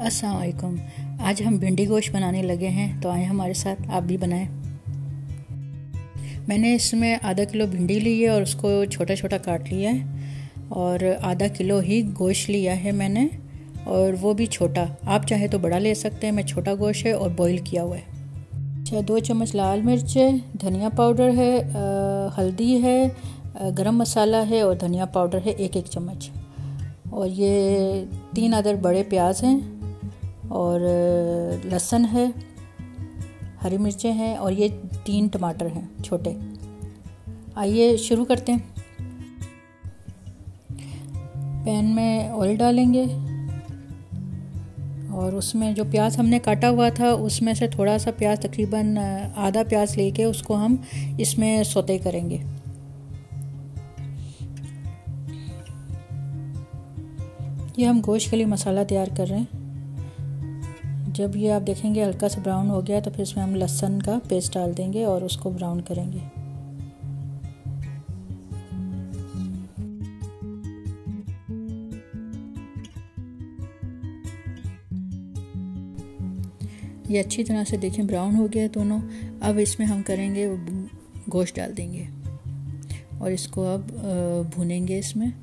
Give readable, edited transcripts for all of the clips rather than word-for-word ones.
अस्सलाम वालेकुम। आज हम भिंडी गोश्त बनाने लगे हैं, तो आए हमारे साथ, आप भी बनाएं। मैंने इसमें आधा किलो भिंडी ली है और उसको छोटा छोटा काट लिया है और आधा किलो ही गोश्त लिया है मैंने, और वो भी छोटा। आप चाहे तो बड़ा ले सकते हैं, मैं छोटा गोश्त है और बॉईल किया हुआ है। अच्छा, 2 चम्मच लाल मिर्च है, धनिया पाउडर है, हल्दी है, गरम मसाला है और धनिया पाउडर है 1-1 चम्मच। और ये 3 अदर बड़े प्याज हैं और लहसुन है, हरी मिर्चें हैं और ये 3 टमाटर हैं छोटे। आइए शुरू करते हैं। पैन में ऑयल डालेंगे और उसमें जो प्याज हमने काटा हुआ था उसमें से थोड़ा सा प्याज, तकरीबन आधा प्याज लेके उसको हम इसमें सौते करेंगे। ये हम गोश्त के लिए मसाला तैयार कर रहे हैं। जब ये आप देखेंगे हल्का सा ब्राउन हो गया तो फिर इसमें हम लहसुन का पेस्ट डाल देंगे और उसको ब्राउन करेंगे। ये अच्छी तरह से देखें ब्राउन हो गया दोनों। अब इसमें हम करेंगे, गोश्त डाल देंगे और इसको अब भूनेंगे इसमें।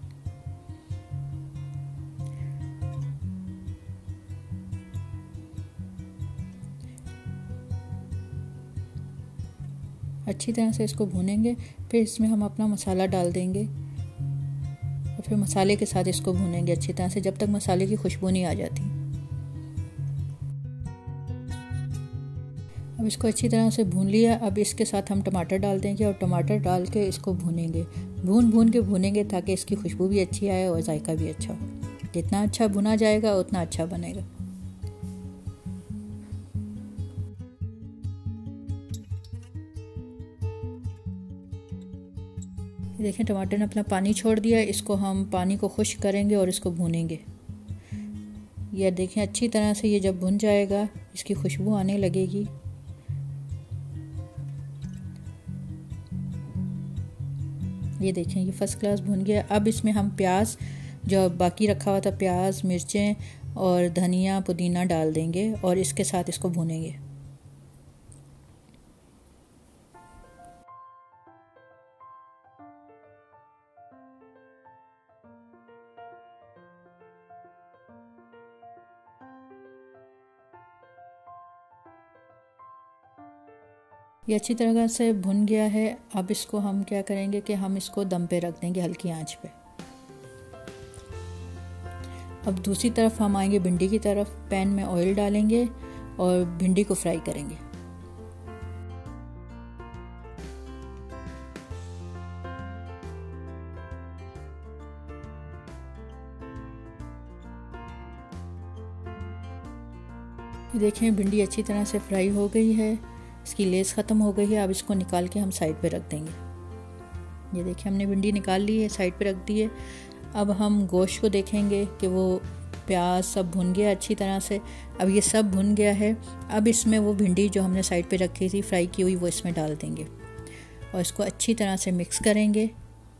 अच्छी तरह से इसको भूनेंगे, फिर इसमें हम अपना मसाला डाल देंगे और फिर मसाले के साथ इसको भूनेंगे अच्छी तरह से जब तक मसाले की खुशबू नहीं आ जाती। अब इसको अच्छी तरह से भून लिया। अब इसके साथ हम टमाटर डाल देंगे और टमाटर डाल के इसको भूनेंगे, भून के भूनेंगे ताकि इसकी खुशबू भी अच्छी आए और जायका भी अच्छा हो। जितना अच्छा भुना जाएगा उतना अच्छा बनेगा। देखें टमाटर ने अपना पानी छोड़ दिया, इसको हम पानी को खुश्क करेंगे और इसको भूनेंगे। यह देखें अच्छी तरह से ये जब भुन जाएगा इसकी खुशबू आने लगेगी। ये देखें ये फर्स्ट क्लास भुन गया। अब इसमें हम प्याज, जो बाकी रखा हुआ था प्याज, मिर्चें और धनिया पुदीना डाल देंगे और इसके साथ इसको भूनेंगे। ये अच्छी तरह से भुन गया है। अब इसको हम क्या करेंगे कि हम इसको दम पे रख देंगे हल्की आंच पे। अब दूसरी तरफ हम आएंगे भिंडी की तरफ। पैन में ऑयल डालेंगे और भिंडी को फ्राई करेंगे। देखें भिंडी अच्छी तरह से फ्राई हो गई है, इसकी लेस ख़त्म हो गई है। अब इसको निकाल के हम साइड पे रख देंगे। ये देखिए हमने भिंडी निकाल ली है, साइड पे रख दी है। अब हम गोश्त को देखेंगे कि वो प्याज सब भुन गया अच्छी तरह से। अब ये सब भुन गया है। अब इसमें वो भिंडी जो हमने साइड पे रखी थी फ्राई की हुई, वो इसमें डाल देंगे और इसको अच्छी तरह से मिक्स करेंगे।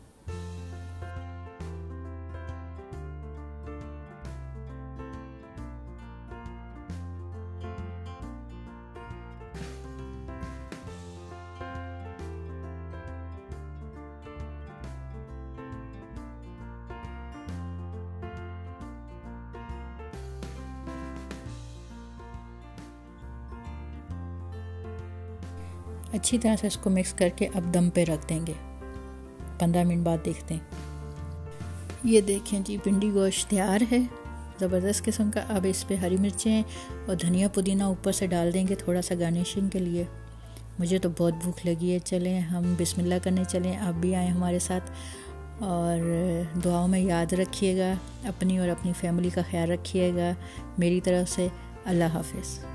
अच्छी तरह से इसको मिक्स करके अब दम पे रख देंगे। 15 मिनट बाद देखते हैं। ये देखें जी भिंडी गोश्त तैयार है, ज़बरदस्त किस्म का। अब इस पे हरी मिर्चें और धनिया पुदीना ऊपर से डाल देंगे थोड़ा सा गार्निशिंग के लिए। मुझे तो बहुत भूख लगी है। चलें हम बिस्मिल्लाह करने चलें। आप भी आएँ हमारे साथ और दुआओं में याद रखिएगा। अपनी और अपनी फैमिली का ख्याल रखिएगा। मेरी तरफ से अल्लाह हाफ़िज़।